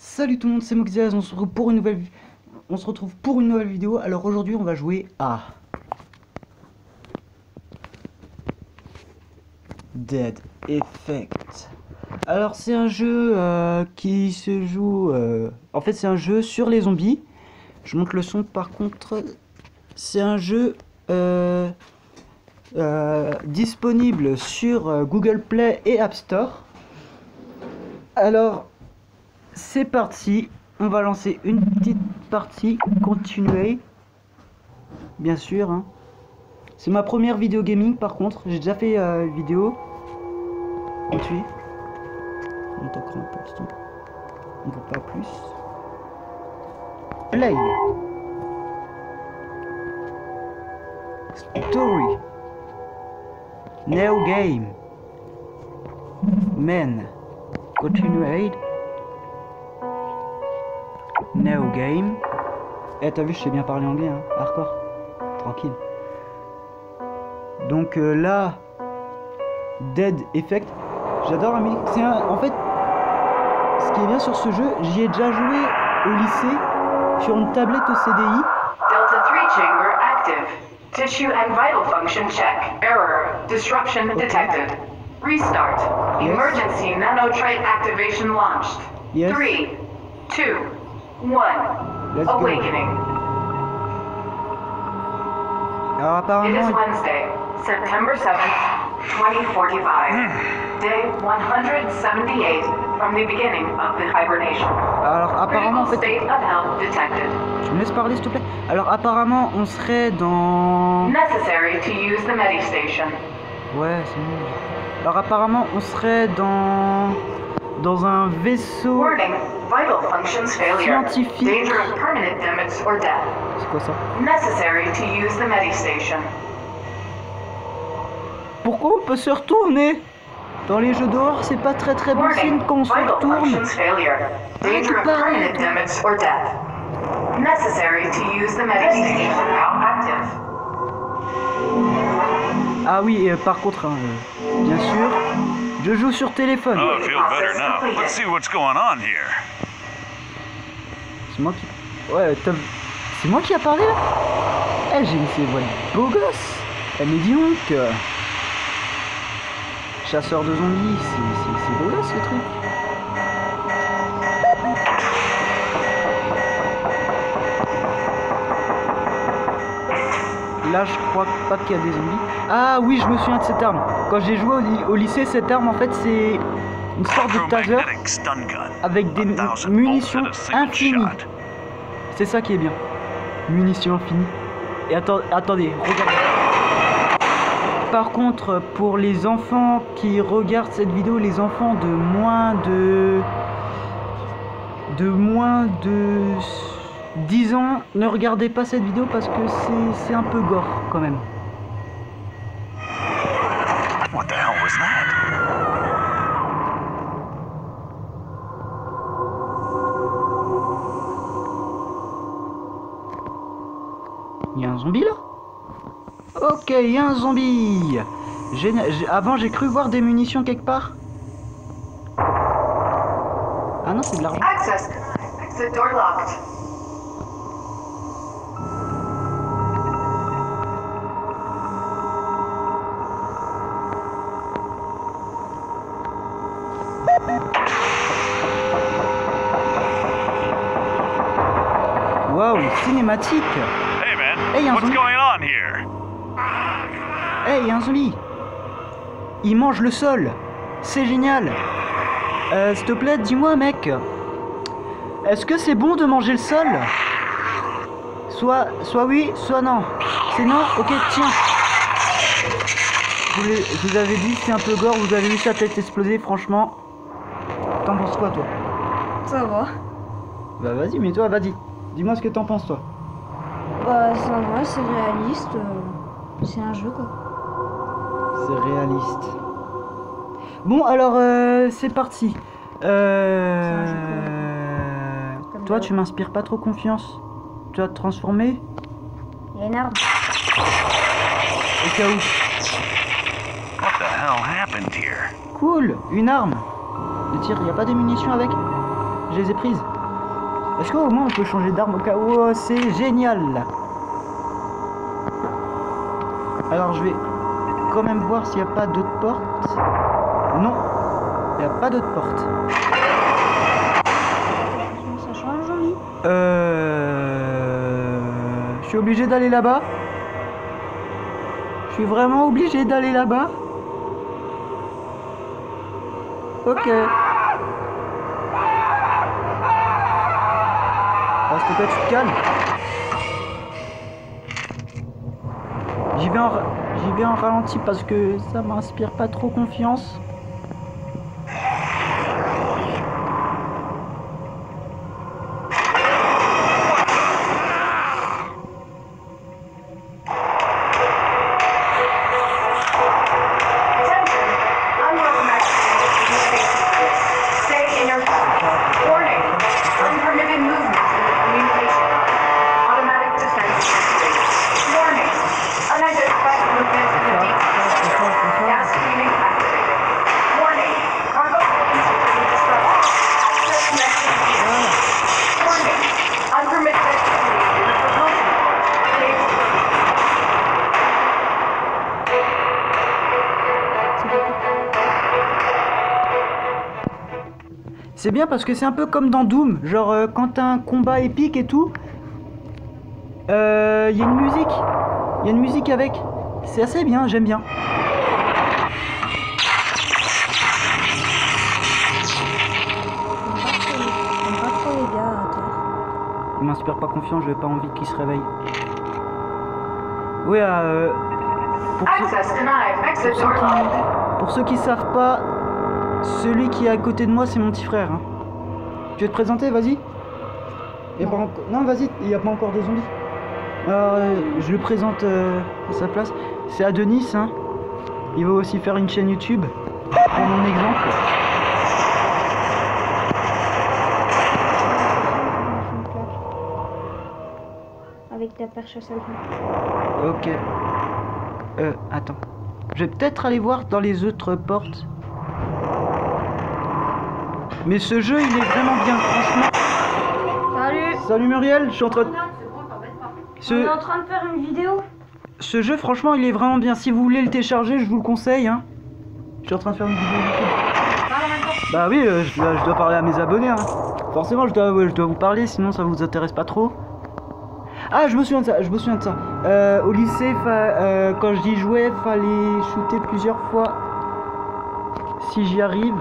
Salut tout le monde, c'est Moxiaz, on se retrouve pour une nouvelle vidéo. Alors aujourd'hui on va jouer à Dead Effect. Alors c'est un jeu qui se joue en fait c'est un jeu sur les zombies. Je monte le son par contre. C'est un jeu disponible sur Google Play et App Store. Alors c'est parti, on va lancer une petite partie, continuer, bien sûr. Hein. C'est ma première vidéo gaming par contre, j'ai déjà fait une vidéo. Continue. On monte encore un peu le son. On ne voit pas plus. Play. Story. New game. Men. Continuate. New game. Eh, t'as vu, je sais bien parler anglais, hein. Hardcore. Tranquille. Donc là, Dead Effect. J'adore la musique. En fait, ce qui est bien sur ce jeu, j'y ai déjà joué au lycée sur une tablette au CDI. Delta 3 chamber active. Tissue and vital function check. Error. Disruption detected. Restart. Yes. Emergency nanotrite activation launched. Yes. 3, 2, 1. Let's go. Awakening. Alors It is apparemment, Wednesday, September 7th, 2045. Day 178 from the beginning of the hibernation. apparemment en Critical fait, state of health detected. tu me laisses parler s'il te plaît. Alors apparemment, on serait dans. Necessary to use the Medistation. Ouais, c'est mieux. Alors apparemment, on serait dans un vaisseau. Warning, vital functions failure. Scientifique. Danger of permanent damage or death. C'est quoi ça? Necessary to use the Medistation. Pourquoi on peut se retourner? Dans les jeux d'horreur, c'est pas très bon signe Warning, qu'on se vital retourne. functions failure. Danger of permanent damage or death. Necessary to use the Medistation now active. Ah oui, et par contre, hein, bien sûr, je joue sur téléphone. Oh, I feel better now. Let's see what's going on here. C'est moi qui... Ouais, c'est moi qui a parlé là. Eh, j'ai une voix de beau gosse. Eh, mais dis donc, chasseur de zombies, c'est beau gosse ce truc. Là, je crois pas qu'il y a des zombies. Ah oui, je me souviens de cette arme. Quand j'ai joué au lycée, cette arme, en fait, c'est une sorte de taser Electromagnetic stun gun. avec des 1,000 volts munitions at a single infinies. shot. C'est ça qui est bien. Munitions infinies. Et attendez, regardez. Par contre, pour les enfants qui regardent cette vidéo, les enfants de moins de 10 ans, ne regardez pas cette vidéo parce que c'est un peu gore quand même. What the hell was that? Il y a un zombie là? Ok, il y a un zombie. Avant, j'ai cru voir des munitions quelque part. Ah non, c'est de l'argent. Access. Exit door locked. Waouh, cinématique. Hey man, Hey, un what's zombie. going on here? Hey, il y a un zombie. Il mange le sol. C'est génial. S'il te plaît, dis-moi, mec. Est-ce que c'est bon de manger le sol? Soit oui, soit non. C'est non? Ok, tiens. Je vous avais dit, c'est un peu gore. Vous avez vu sa tête exploser, franchement. T'en penses quoi, toi? Ça va. Bah vas-y, mais toi, vas-y. Dis-moi ce que t'en penses, toi. Bah ça va, c'est réaliste. C'est un jeu quoi. C'est réaliste. Bon, alors, c'est parti. Toi, tu m'inspires pas trop confiance. Tu vas te transformer? Il y a une arme. Au cas où. What the hell happened here? Cool, une arme. Le tir, y a pas de munitions avec? Je les ai prises. Est-ce qu'au moins on peut changer d'arme au cas où? Oh, c'est génial. Alors je vais quand même voir s'il n'y a pas d'autres portes. Non, il n'y a pas d'autres portes. Ça change, Jean-Mi. Je suis obligé d'aller là-bas. Je suis vraiment obligé d'aller là-bas. Ok. Parce que toi tu te calmes. J'y vais en ralenti parce que ça m'inspire pas trop confiance. Attention, unwelcome activity in the space. Stay in your car. Warning, unpermitted movement in the communication line. Automatic defense activated. Warning, unidentified movement in the deep sea. Gas cleaning activated. Warning, cargo holding security disrupted. Access connection vehicle. Warning, unpermitted activity in the propulsion core. Cable released. C'est bien parce que c'est un peu comme dans Doom, genre quand t'as un combat épique et tout, il y a une musique, il y a une musique avec, c'est assez bien, j'aime bien. J'aime pas trop les gars à terre. Il m'inspire pas confiance, j'ai pas envie qu'il se réveille. Oui, Access denied. Exit door locked. pour ceux qui savent pas, celui qui est à côté de moi c'est mon petit frère. Hein. Tu veux te présenter, vas-y. Non, vas-y, il n'y a pas encore de zombies. Alors, je le présente à sa place. C'est Adenis, hein. Il va aussi faire une chaîne YouTube. Prends mon exemple. Avec ta perche à selfie. Ok. Attends. Je vais peut-être aller voir dans les autres portes. Mais ce jeu, il est vraiment bien, franchement. Salut. Salut Muriel, je suis en train de... On est en train de faire une vidéo. Ce jeu, franchement, il est vraiment bien. Si vous voulez le télécharger, je vous le conseille. Hein. Je suis en train de faire une vidéo YouTube. Bah oui, je dois parler à mes abonnés. Hein. Forcément, je dois vous parler, sinon ça vous intéresse pas trop. Ah, je me souviens de ça. Au lycée, quand je dis jouer, fallait shooter plusieurs fois. Si j'y arrive.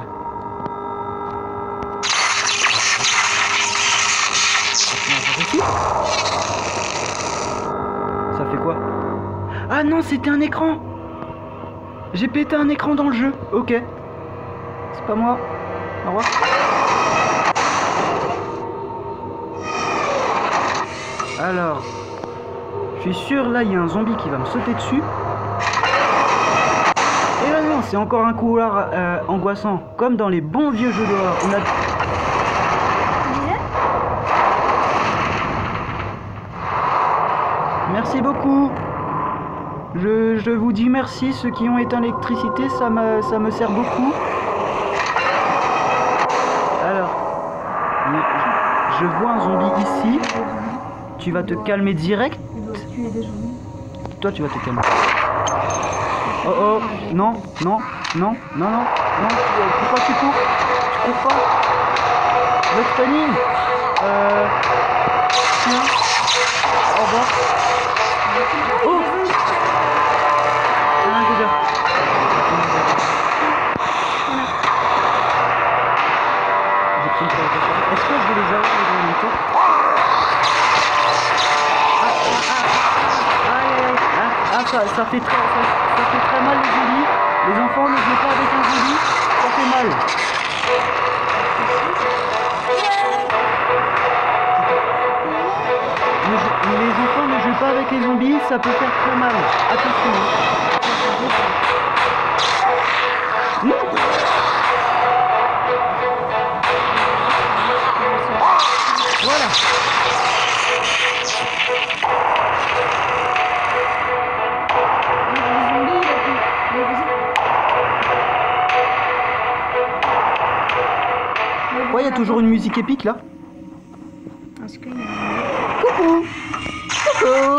Ça fait quoi? Ah non, c'était un écran. J'ai pété un écran dans le jeu. Ok. C'est pas moi. Au revoir. Alors, je suis sûr, là, il y a un zombie qui va me sauter dessus. Et là, non, c'est encore un couloir angoissant. Comme dans les bons vieux jeux d'horreur. On a... Merci beaucoup. Je vous dis merci, ceux qui ont éteint l'électricité, ça me sert beaucoup. Alors, je vois un zombie ici. Tu vas te calmer direct. Toi, tu vas te calmer. Oh oh, non, non, non, non, non, non. Pourquoi tu cours? Tu cours pas? Le training. Tiens. Au revoir. Oh! Est-ce que je vais les avoir dans le temps? Ça fait très mal les zombies. Les enfants, ne jouez pas avec un zombie, ça fait mal. Les enfants ne jouent pas avec les zombies, ça peut faire très mal. Attention. Voilà. Ouais, il y a toujours une musique épique là. Est-ce qu'il y a un... Coucou. Coucou.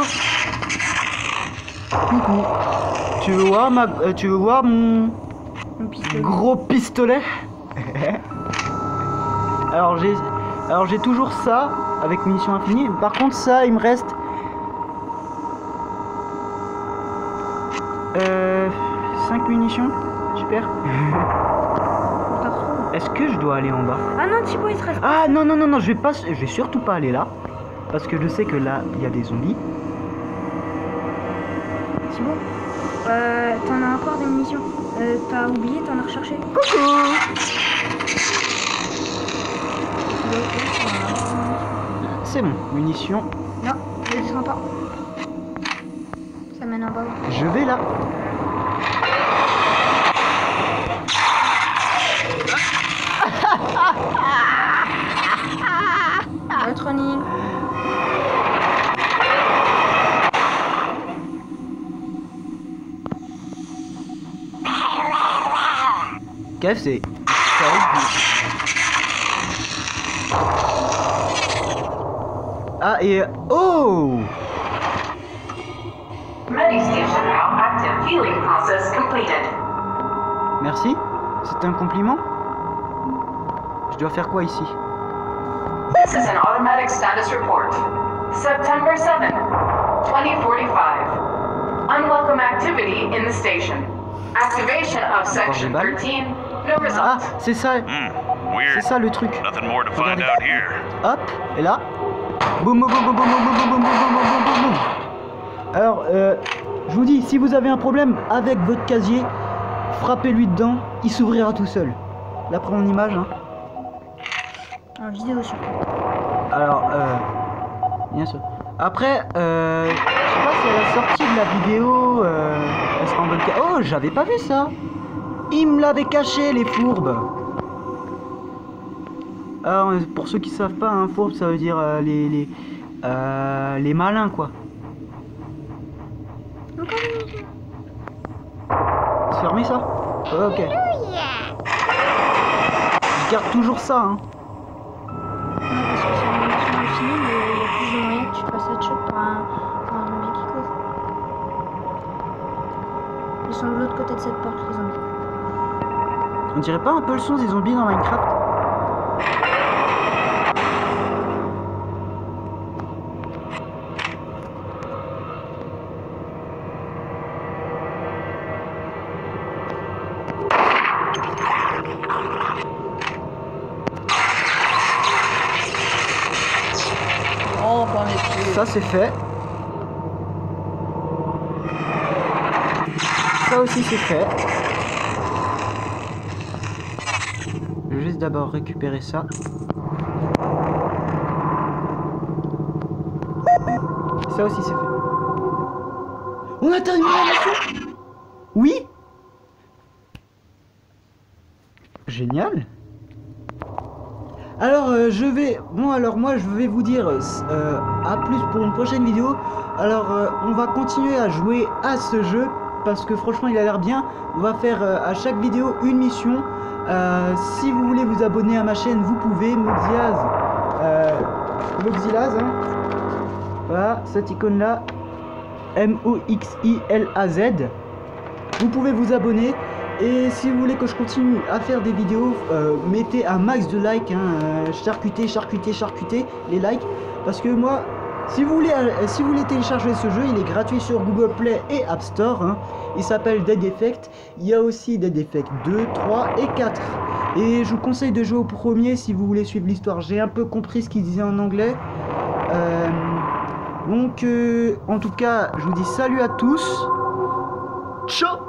Coucou. Tu veux voir mon pistolet. gros pistolet? Alors j'ai toujours ça avec munitions infinies. Par contre ça il me reste 5 munitions. Super. Pas trop. Est-ce que je dois aller en bas? Ah non, Thibaut, il te reste. Ah non, je vais surtout pas aller là. Parce que je sais que là, il y a des zombies. Thibaut, t'en as encore des munitions. T'as oublié, t'en as recherché. Coucou. C'est bon, munitions. Non, je descends pas. Ça mène en bas. Je vais là. Notre running. KFC. Ah et... Oh! Medistation now active. Healing process completed. Merci. C'est un compliment? Je dois faire quoi ici? This is an automatic status report. September 7, 2045. Unwelcome activity in the station. Activation of section 13. No Ah, result. c'est ça. Hmm. Weird. C'est ça le truc. Nothing more to find out here. Hop, et là. Boum, boum, boum, boum, boum, boum, boum, boum, boum, boum, boum, boum. Alors, je vous dis, si vous avez un problème avec votre casier, frappez-lui dedans, il s'ouvrira tout seul. Là, prends en image, hein. En vidéo surtout. Alors, bien sûr. Après, je sais pas si à la sortie de la vidéo, elle sera en bonne qualité. Oh, j'avais pas vu ça. Ils me l'avaient caché, les fourbes. Alors, pour ceux qui savent pas, hein, fourbe, ça veut dire les malins, quoi. Encore une munition. C'est fermé, ça? Ok. Je garde toujours ça, hein. Ouais, parce que c'est une munition infinie, mais il y a plus de moyens que tu te fasses headshot par un zombie qui court. Ils sont de l'autre côté de cette porte, les zombies. On dirait pas un peu le son des zombies dans Minecraft? Oh, pas mes pieds. Ça c'est fait. Ça aussi c'est fait. Je vais juste d'abord récupérer ça. Ça aussi c'est fait. On a terminé la mission. Oui. Génial. Alors je vais... Bon alors moi je vais vous dire à plus pour une prochaine vidéo. Alors on va continuer à jouer à ce jeu parce que franchement il a l'air bien. On va faire à chaque vidéo une mission. Si vous voulez vous abonner à ma chaîne vous pouvez. Moxilaz, hein. Voilà cette icône là, Moxilaz. Vous pouvez vous abonner. Et si vous voulez que je continue à faire des vidéos, mettez un max de likes, hein, charcutez les likes. Parce que moi, si vous voulez télécharger ce jeu, il est gratuit sur Google Play et App Store. Hein. Il s'appelle Dead Effect. Il y a aussi Dead Effect 2, 3 et 4. Et je vous conseille de jouer au premier si vous voulez suivre l'histoire. J'ai un peu compris ce qu'il disait en anglais. Donc, en tout cas, je vous dis salut à tous. Ciao.